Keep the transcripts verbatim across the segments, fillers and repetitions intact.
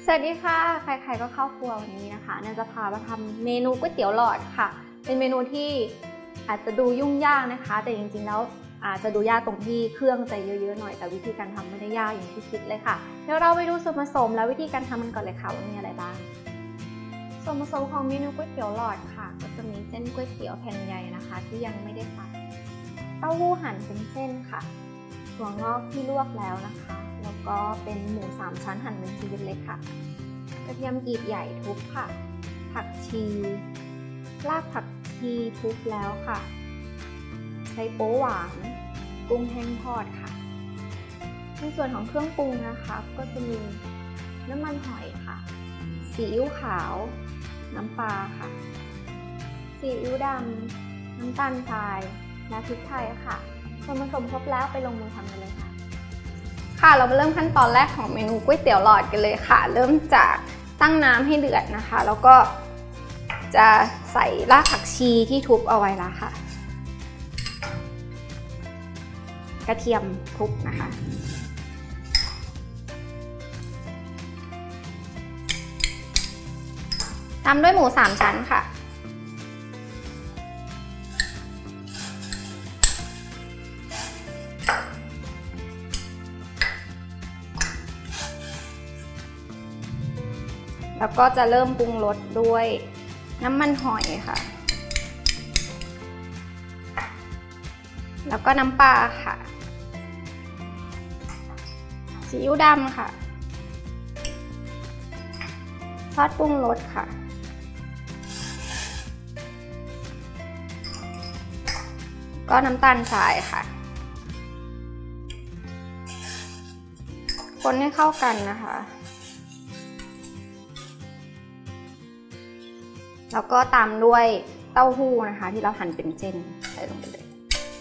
สวัสดีค่ะใครๆก็เข้าครัววันนี้นะคะแนนจะพามาทำเมนูก๋วยเตี๋ยวหลอดค่ะเป็นเมนูที่อาจจะดูยุ่งยากนะคะแต่จริงๆแล้วอาจจะดูยากตรงที่เครื่องจะเยอะๆหน่อยแต่วิธีการทำไม่ได้ยากอย่างที่คิดเลยค่ะเดี๋ยวเราไปดูส่วนผสมและวิธีการทำมันก่อนเลยค่ะว่ามีอะไรบ้างส่วนผสมของเมนูก๋วยเตี๋ยวหลอดค่ะก็จะมีเส้นก๋วยเตี๋ยวแผ่นใหญ่นะคะที่ยังไม่ได้ผัดเต้าหู้หั่นเป็นเส้นค่ะถั่วงอกที่ลวกแล้วนะคะแล้วก็เป็นหมูสามชั้นหั่นเป็นชิ้นเล็กๆค่ะกระเทียมกรีบใหญ่ทุบค่ะผักชีรากผักชีทุบแล้วค่ะไชโป๊หวานกุ้งแห้งทอดค่ะในส่วนของเครื่องปรุงนะคะก็จะมีน้ำมันหอยค่ะซีอิ๊วขาวน้ำปลาค่ะซีอิ๊วดำน้ำตาลทรายและพริกไทยค่ะส่วนผสมครบแล้วไปลงมือทำกันเลยค่ะค่ะเรามาเริ่มขั้นตอนแรกของเมนูก๋วยเตี๋ยวหลอดกันเลยค่ะเริ่มจากตั้งน้ำให้เดือดนะคะแล้วก็จะใส่รากผักชีที่ทุบเอาไว้แล้วค่ะกระเทียมทุบนะคะตามด้วยหมูสามชั้นค่ะแล้วก็จะเริ่มปรุงรสด้วยน้ำมันหอยค่ะแล้วก็น้ำปลาค่ะซีอิ๊วดำค่ะซอสปรุงรสค่ะก็น้ำตาลทรายค่ะคนให้เข้ากันนะคะแล้วก็ตามด้วยเต้าหู้นะคะที่เราหั่นเป็นเส้นใส่ลงไปเลย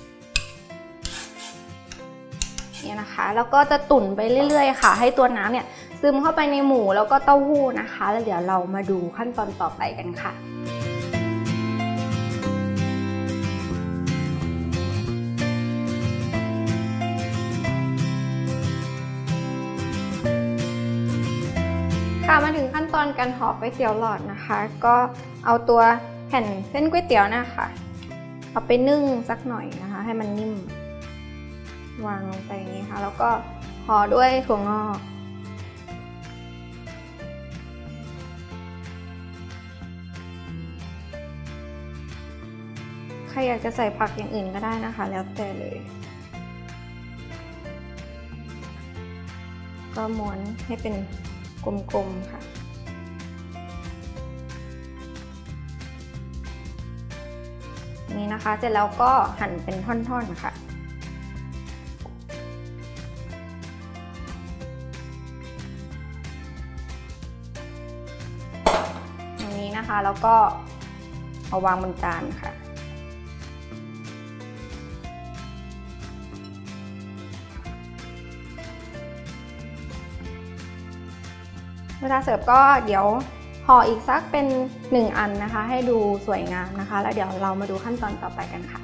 นี่นะคะแล้วก็จะตุ๋นไปเรื่อยๆค่ะให้ตัวน้ำเนี่ยซึมเข้าไปในหมูแล้วก็เต้าหู้นะคะแล้วเดี๋ยวเรามาดูขั้นตอนต่อไปกันค่ะค่ะมาถึงขั้นตอนการห่อก๋วยเตี๋ยวหลอดนะคะก็เอาตัวแผ่นเส้นก๋วยเตี๋ยวนะคะเอาไปนึ่งสักหน่อยนะคะให้มันนิ่มวางลงไปอย่างนี้ค่ะแล้วก็ห่อด้วยถั่วงอกใครอยากจะใส่ผักอย่างอื่นก็ได้นะคะแล้วแต่เลยก็ม้วนให้เป็นกลมๆค่ะนี่นะคะเสร็จแล้วก็หั่นเป็นท่อนๆนะคะอย่างนี้นะคะแล้วก็เอาวางบนจานค่ะเวลาเสิร์ฟก็เดี๋ยวห่ออีกสักเป็นหนึ่งอันนะคะให้ดูสวยงามนะคะแล้วเดี๋ยวเรามาดูขั้นตอนต่อไปกันค่ะ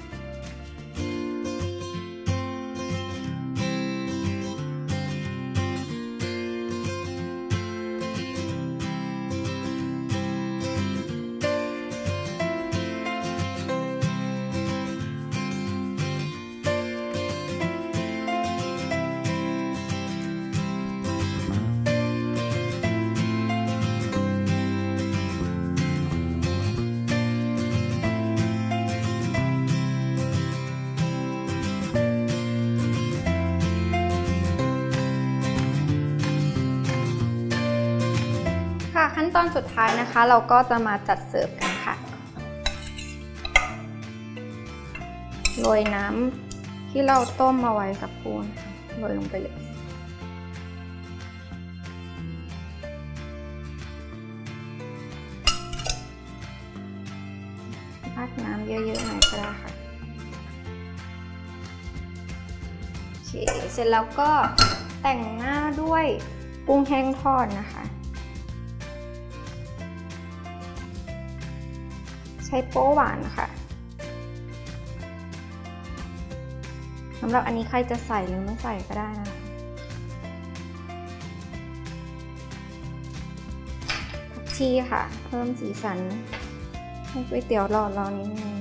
ขั้นตอนสุดท้ายนะคะเราก็จะมาจัดเสิร์ฟกันค่ะโรยน้ำที่เราต้มมาไว้กับปูนโรยลงไปเลยราดน้ำเยอะๆหน่อยก็ได้ค่ะโอเคเสร็จแล้วก็แต่งหน้าด้วยกุ้งแห้งทอดนะคะใช้โป๊หวานค่ะสำหรับอันนี้ใครจะใส่หรือไม่ใส่ก็ได้นะชีค่ะเพิ่มสีสันให้ก๋วยเตี๋ยวหลอดเรานิดนึง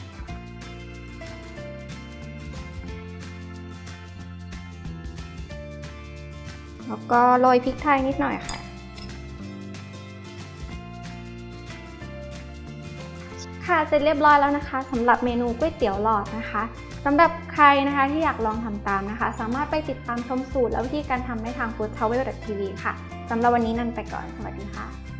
แล้วก็โรยพริกไทยนิดหน่อยค่ะค่ะเสร็จเรียบร้อยแล้วนะคะสำหรับเมนูก๋วยเตี๋ยวหลอดนะคะสำหรับใครนะคะที่อยากลองทำตามนะคะสามารถไปติดตามชมสูตรและวิธีการทำได้ทาง ฟู้ดทราเวล ดอท ที วี ค่ะสำหรับวันนี้นันไปก่อนสวัสดีค่ะ